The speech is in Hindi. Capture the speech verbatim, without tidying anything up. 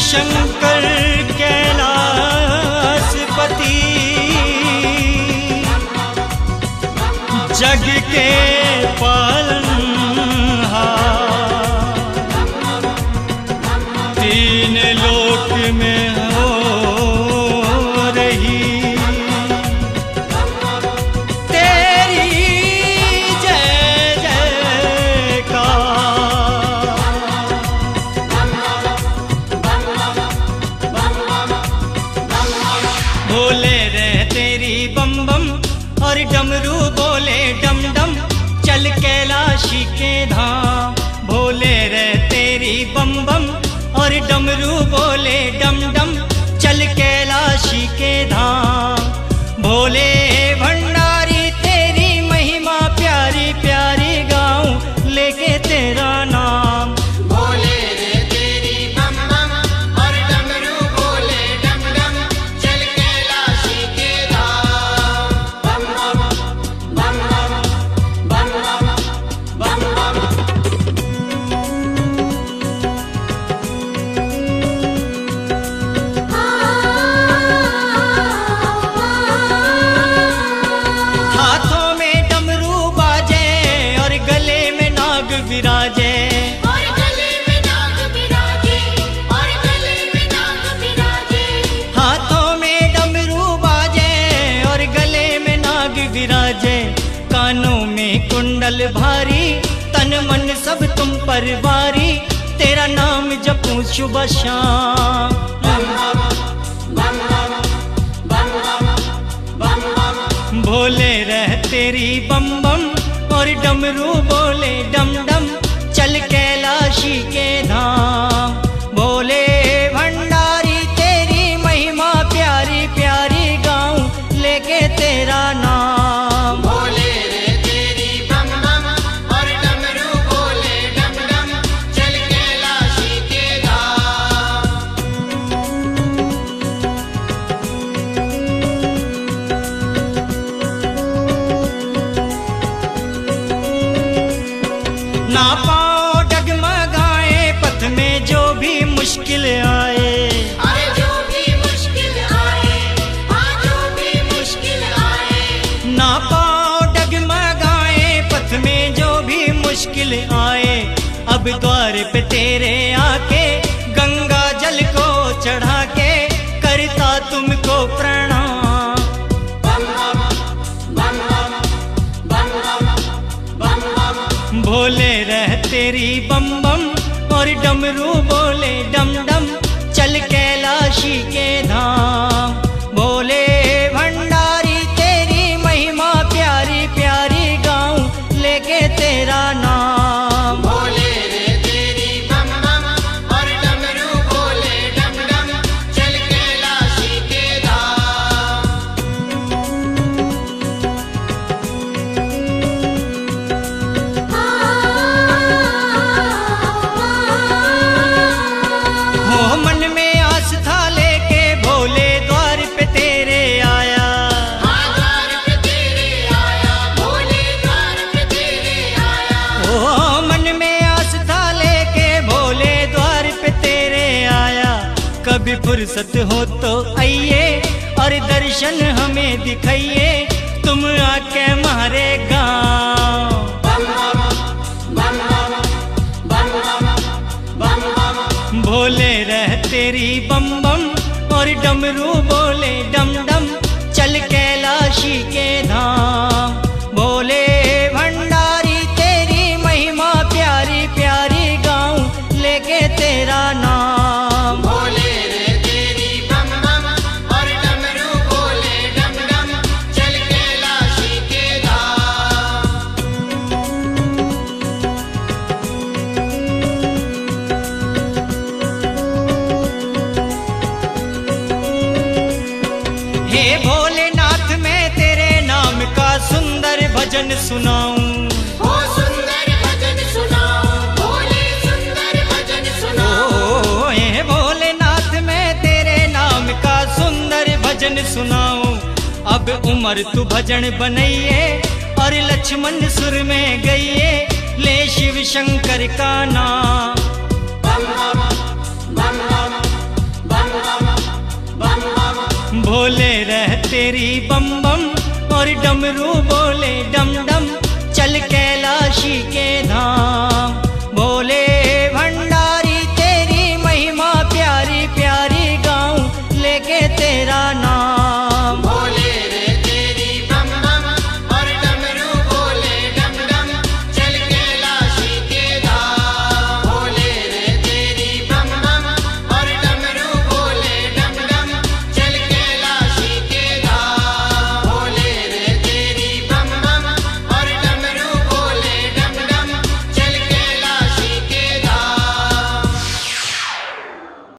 शंकर कैलाशपति, जग के पालनहार, तीन लोक में हो रही तेरी जय जयकार। बोले रे तेरी बम बम और डमरू बोले डम डम, चल कैलाशी के धाम। भोले रे तेरी बम बम और डमरू बोले डम डम, चल कैलाशी के धाम। भोले भंडारी तेरी महिमा प्यारी प्यारी गाऊं, लेके तेरा नाम। बोले रे तेरी बम बम और डमरू बोले डम डम, चल कैलाशी के धाम। बम बम बम बम बम बम। हाथों में डमरू बाजे और गले में नाग विराजे, और गले में नाग विराजे, और गले में नाग विराजे। हाथों में डमरू बाजे और गले में नाग विराजे। कानों में कुंडल भारी, तन मन सब तुम पर वारी, तेरा नाम जपूं सुबह शाम। भोले रह तेरी बम बम और डमरू बोले डम डम, चल कैलाशी के धाम। भोले भंडारी तेरी महिमा प्यारी प्यारी गाऊं, लेके तेरा नाम। बोले रे तेरी बम बम और डमरू बोले डम डम, चल कैलाशी के धाम। ना पाओ डगमगाए पथ में जो भी मुश्किल आए, अरे जो भी मुश्किल आए, हाँ जो भी मुश्किल आए। ना पाओ डगमगाए पथ में जो भी मुश्किल आए। अब द्वार पे तेरे आके गंगा जल को चढ़ा के करता तुमको प्रणाम। बम बम बम बम बम बम। भोले रह तेरी बम बम और डमरू बोले डम डम, चल कैलाशी के धाम। भोले भंडारी तेरी महिमा प्यारी प्यारी गाऊं, लेके तेरा नाम। बोले रे तेरी बम बम और डमरू बोले डम डम, चल कैलाशी के धाम। हो मन में आस्था लेके भोले द्वार पे तेरे आया। हाँ द्वार पे तेरे आया, भोले द्वार पे तेरे आया। ओ मन में आस्था लेके भोले द्वार पे तेरे आया। कभी फुर्सत हो तो आइए और दर्शन हमें दिखाइए, तुम आके हमारे गाँव। बम बम बम बम बम। भोले रह तेरी बम बम और डमरू बोले डम डम, चल कैलाशी के धाम। भोले भंडारी तेरी महिमा प्यारी प्यारी गाऊं, लेके तेरा नाम। बोले रे तेरी बम बम और डमरू बोले डम डम, चल कैलाशी के धाम। हे भोलेनाथ मैं तेरे नाम का सुंदर भजन सुनाऊं। हो सुंदर भजन सुनाओ, भोले सुंदर भजन सुनाओ। ओ हे भोलेनाथ मैं तेरे नाम का सुंदर भजन सुनाऊं। अब उमर तू भजन बनइए और लक्ष्मण सुर में गइए, ले शिव शंकर का नाम। बम बम बम भोले रह तेरी बम बम और डमरू बोले डम डम, चल कैलाशी के धाम।